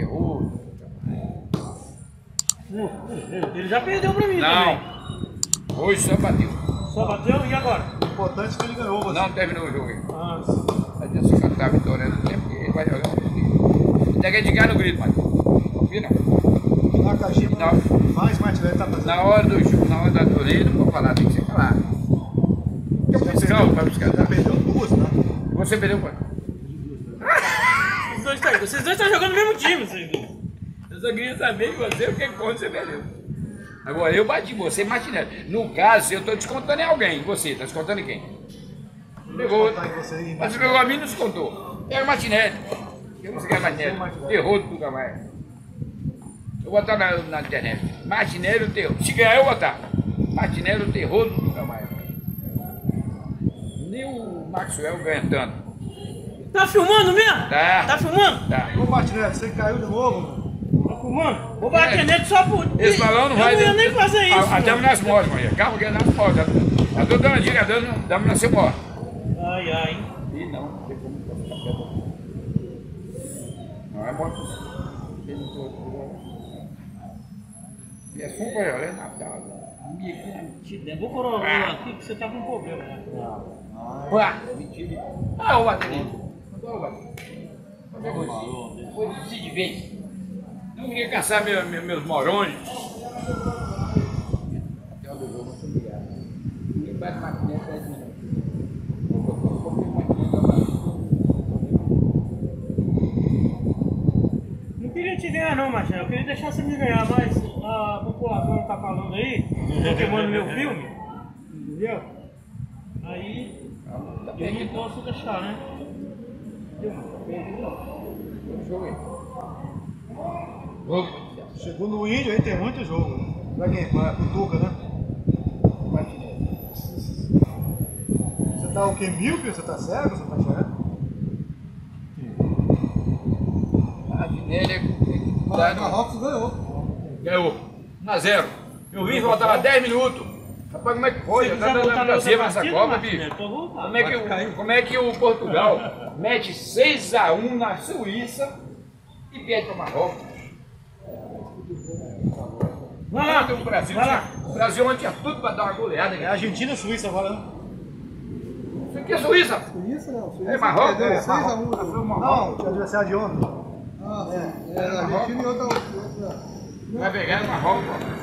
terror. Ele já perdeu pra mim também. Não. Hoje só bateu. Só bateu e agora? O importante é que ele ganhou. Você. Não terminou o jogo aí. Ah. Aí disse que tá vitória do tempo que ele vai jogar. Até que a gente ganha no grito, mas. Vira. Na caixinha, mais Martinelli tá fazendo. Na hora do jogo, na hora da torneio, não pode falar, tem que ser calado. Eu fiscal para buscar. Já perdeu duas, né? Você perdeu quanto? Vocês dois estão jogando no mesmo time, vocês dois. Eu só queria saber de você o que quanto você perdeu. Agora eu bati você, Martinelli. No caso, eu estou descontando em alguém. Você está descontando em quem? Pegou. Mas você pegou a mim e não descontou. Pega o Martinelli. Eu não sei quem é Martinelli. Terror do Camargo. Eu vou botar na internet. Martinelli o terror. Se ganhar, eu vou botar. Martinelli o terror do Camargo. Nem o Maxwell ganha tanto. Tá filmando mesmo? Tá. Tá filmando? Tá. Ô Martinelli, você caiu de novo, mano. Tá filmando? Vou bater nele só por... Esse balão não vai... Eu não ia nem fazer isso. Damos nas modas, Maria. Calma que é nas modas. Eu tô dando dica, damos na seu moto. Ai, ai. Ih, não. Não tem como ficar quieto. Não é moto. E é só um coelho, é Natal. Vou coroar aqui que você tá com problema. Ué, mentira. Ah, eu vou bater nele. Agora eu vou bater. Foi de vez. Não queria caçar meus morões. Até onde eu vou, muito obrigado. Ninguém bate maquininha 10 minutos. Não queria te ganhar não, Marcelo. Eu queria deixar você me ganhar, mas a população tá falando aí, tô queimando meu filme, entendeu? Aí eu não posso deixar, né? Chegou no Índio, aí tem muito jogo. Pra quem? Pra Tuca, né? Você tá o quê? Míope? Você tá cego? Você tá enxergando? Marrocos ganhou. Ganhou. 1-0. Eu vi, faltava 10 minutos. Rapaz, como é que foi? Eu tava dando Brasil nessa Copa, bicho. Como é que o Portugal mete 6-1 na Suíça e perde para o Marrocos? Vai lá, o Brasil, o Brasil ontem tinha tudo para dar uma goleada. É Argentina e Suíça agora, né? Isso aqui é Suíça? Suíça não, Suíça. É Marrocos? É 6-1. Não, tinha adversário de ontem. Ah, é Argentina e outra. Vai pegar no Marrocos.